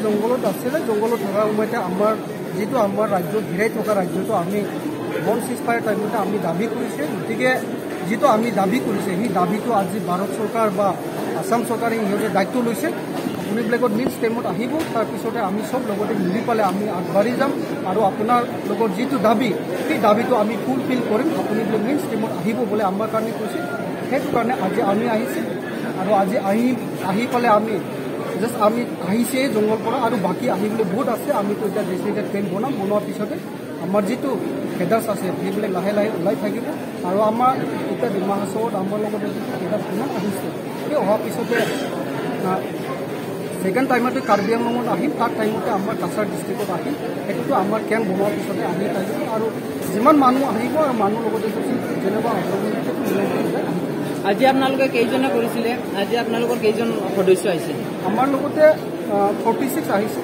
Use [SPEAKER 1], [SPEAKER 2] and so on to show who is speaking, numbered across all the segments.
[SPEAKER 1] জংঘলত আছিলে জংঘলত থকাৰ সময়তে আমাৰ যেটো আমাৰ ৰাজ্য ঘিৰাই থকা ৰাজ্যটো আমি নন সিজফায়াৰ টাইমতে আমি দাবী কৰিছে গতিকে যেটো আমি দাবী কৰিছে সেই দাবীটো আজি ভাৰত চৰকাৰ বা আসাম চৰকাৰে ইহঁতে দায়িত্ব লৈছে আপুনিবিলাকত মেইন ষ্টেমত আহিব তাৰপিছতে আমি চব লগতে মিলি পালে আমি আগবাঢ়ি যাম আৰু আপোনাৰ লগত যেটো দাবী সেই দাবীটো আমি ফুলফিল কৰিম আপুনিবিলাক মেইন ষ্টেমত আহিব বুলি আমাৰ কাৰণে কৈছে সেইটো কাৰণে আজি আমি আহিছে আৰু আজি আহি পালে আমি জাষ্ট আমি আহিছে জংঘল পৰা আৰু বাকী আহিবলৈ বহুত আছে আমিতো এতিয়া ডেষ্টিনেটেড ট্ৰেইন বনোৱাৰ পিছতে আমাৰ যেটো হেডাৰ্ছ আছে সেইবিলাক লাহে লাহে ওলাই থাকিব আৰু আমাৰ এতিয়া ডিমা হাছাওত আমাৰ লগত হেডাৰ্ছ কিমান আহিছে সেই অহাৰ পিছতে সেকেন্ড টাইমতে কাৰ্বি আংলঙত আহিম তাৰ টাইমতে আমাৰ কাছাৰ ডিষ্ট্ৰিক্টত আহিম সেইটোতো আমাৰ কেম্প বনোৱাৰ পিছতে আহি থাকিব আৰু যিমান মানুহ আহিব আৰু মানুহ লগতে যেনেকুৱা
[SPEAKER 2] আজি আপোনালোকে কেইজনে কৰিছিলে আজি আপোনালোকৰ কেইজন সদস্য আহিছে
[SPEAKER 1] আমাৰ লগতে 46 আহিছে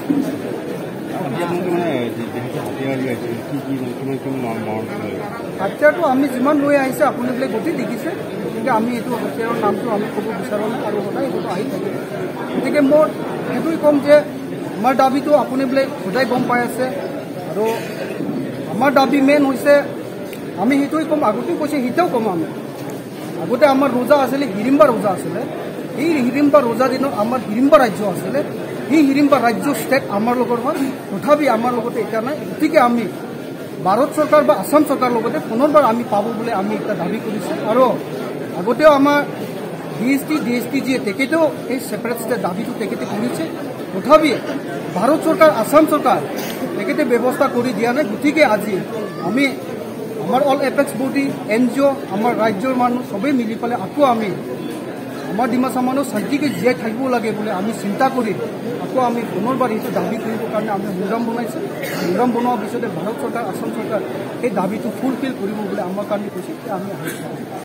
[SPEAKER 1] হাতিয়াৰটো আমি যিমান লৈ আহিছে আপোনালোকে গোটেই দেখিছে গতিকে আমি এইটো হাতিয়াৰৰ নামটো আমি ক'ব বিচাৰোঁ নাই আৰু সদায় এইটো আহি থাকিব গতিকে মই সেইটোৱে ক'ম যে আমাৰ দাবীটো আপোনালোকে সদায় গম পাই আছে আৰু আমাৰ দাবী মেইন হৈছে আমি সেইটোৱে ক'ম আগতেও কৈছে সেইটোও ক'ম আমি আগতে আমাৰ ৰোজা আছিলে হিৰিম্বা ৰোজা আছিলে এই হিৰিম্বা ৰোজা দিনত আমাৰ হিৰিম্বা ৰাজ্য আছিলে সেই হিৰিম্বা ৰাজ্য ষ্টেট আমাৰ লগত হয় তথাপি আমাৰ লগতে এতিয়া নাই গতিকে আমি ভাৰত চৰকাৰ বা আসাম চৰকাৰৰ লগতে পুনৰবাৰ আমি পাব বুলি আমি এটা দাবী কৰিছোঁ আৰু আগতেও আমাৰ ডিএছটি যিয়ে তেখেতেও এই ছেপাৰেট ষ্টেট দাবীটো তেখেতে কৰিছে তথাপি ভাৰত চৰকাৰ আসাম চৰকাৰ তেখেতে ব্যৱস্থা কৰি দিয়া নাই গতিকে আজি আমি আমাৰ অল এপেক্স বডি NGO আমাৰ ৰাজ্যৰ মানুহ সবেই মিলি পেলাই আকৌ আমি আমাৰ ডিমাচা মানুহ শান্তিকে জীয়াই থাকিব লাগে বুলি আমি চিন্তা কৰি আকৌ আমি পুনৰবাৰ এইটো দাবী কৰিবৰ কাৰণে আমি সংগ্ৰাম বনাইছোঁ সংগ্ৰাম বনোৱাৰ পিছতে ভাৰত চৰকাৰ আসাম চৰকাৰ এই দাবীটো ফুলফিল কৰিব বুলি আমাৰ কাৰণে কৈছে আমি আহিছোঁ